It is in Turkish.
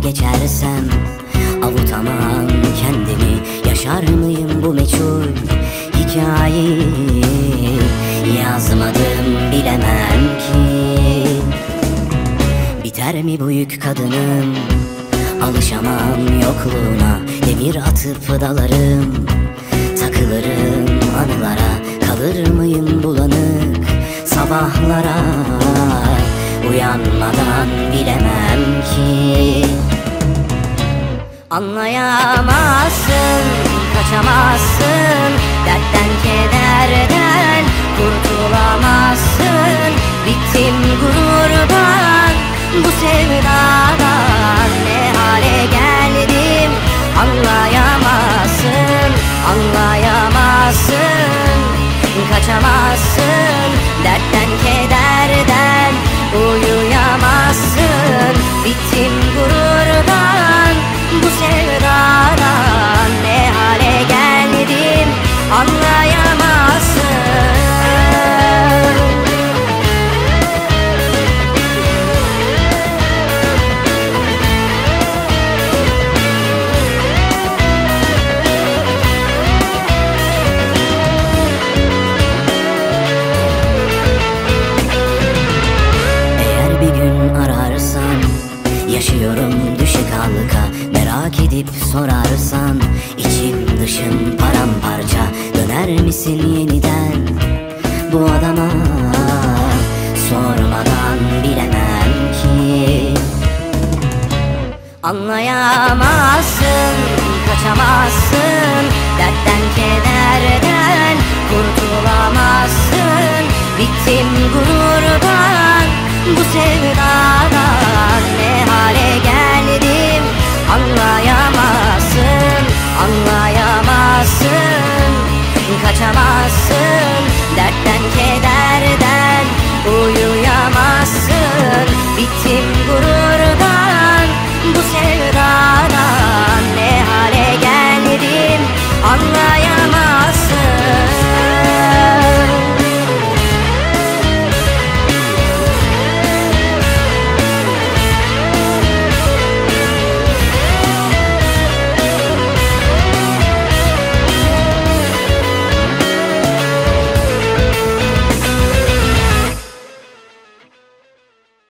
geçersem avutamam kendimi. Yaşar mıyım bu meçhul hikayeyi? Yazmadım, bilemem ki. Biter mi bu yük kadının? Alışamam yokluğuna. Demir atıp dalarım, takılırım anılara. Kalır mıyım bulanık sabahlara? Uyanmadan bilemem ki. Anlayamazsın, kaçamazsın, dertten kederden kurtulamazsın. Bittim gururdan, bu sevdadan ne hale geldim. Anlayamazsın, anlayamazsın, kaçamazsın, dertten kederden uyuyamazsın. Bittim gururdan, bu sevdadan ne hale geldim. Anlayamazsın. Yaşıyorum düşük halka, merak edip sorarsan içim dışım paramparça. Döner misin yeniden bu adama? Sormadan bilemem ki. Anlayamazsın, kaçamazsın,